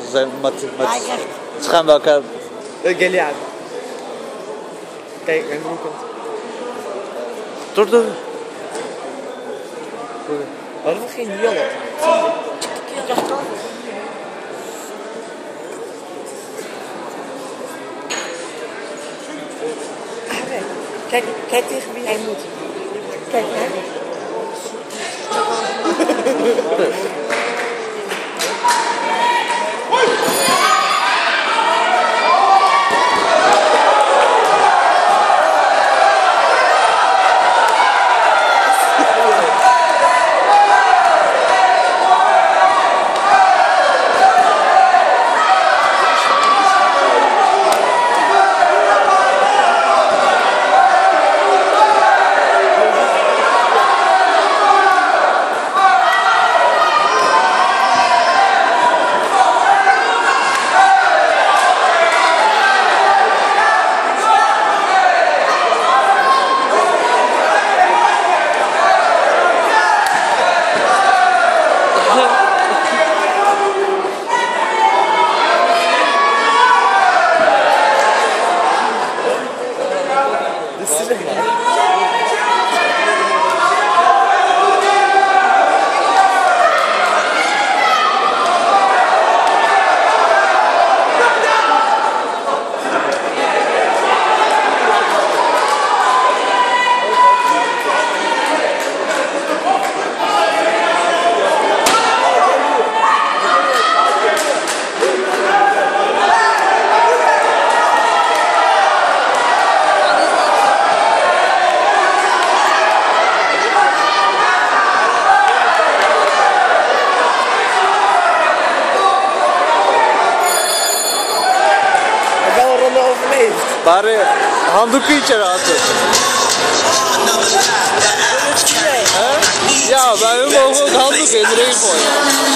zijn ze gaan bij elkaar. Geliyor abi. Kijk, ben goed. Dur. Hadden we geen dialog? Kijk tegen wie hij moet. Kijk, hè. Bari handuklu içeri atın. Ya ben bu handuk indireyim o ya.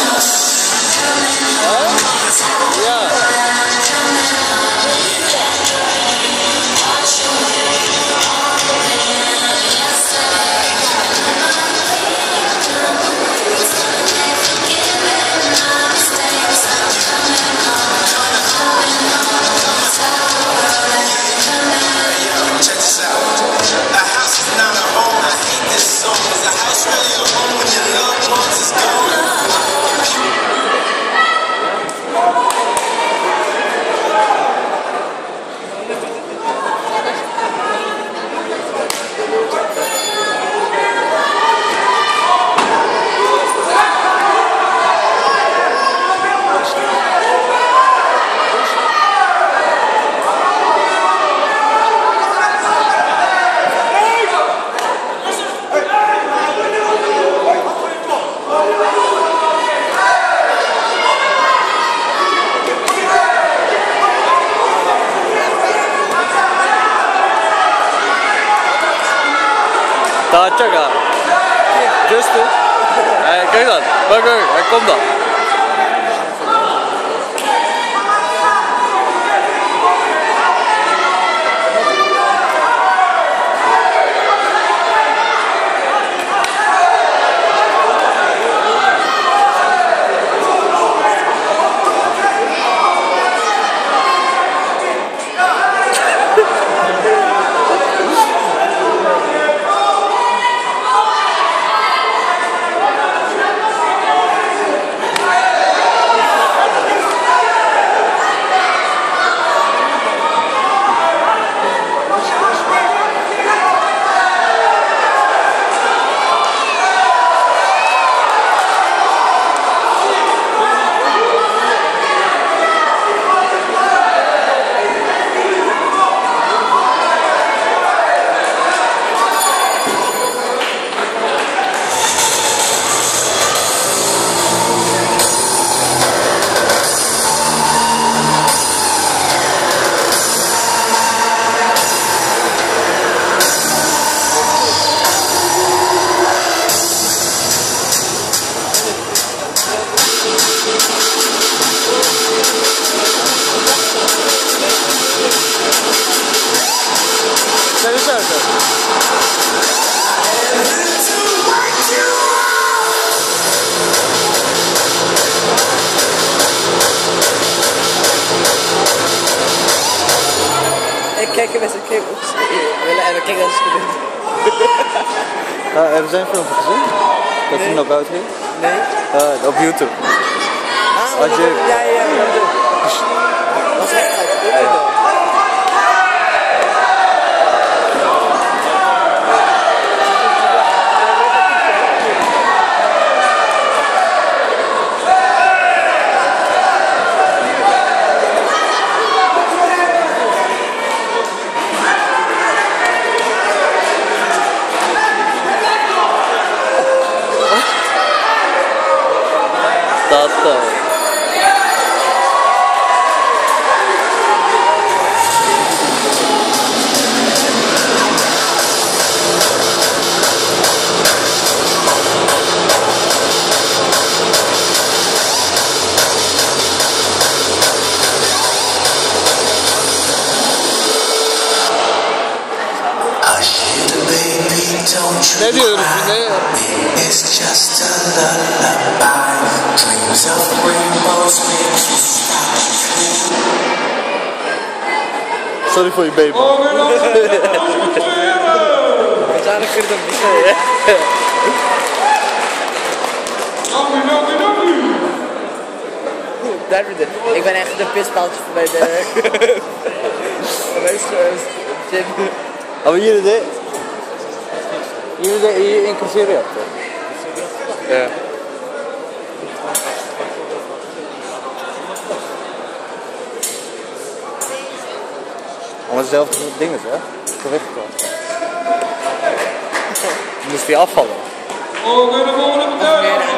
Ya. Dağıtacak ha. Göster. Kijk dan. Bak, hij komt dan. ging als student. Hebben ze een filmpje gezien? Dat hij nog buiten ging? Nee. Op YouTube. Ah, Als je... ja. Dat was echt uit. Ne diyoruz ne? It's just a lullaby. Dreams of rainbows make you stop. Sorry for your baby. Sana kırdım bir şey. Derbide. Ik ben echt een pispaaltje bij de... Ama yine de iyi inklusyon yaptı. Evet. Maar hetzelfde ding is, hè? Gewicht wel. Moest hij afvallen? Meer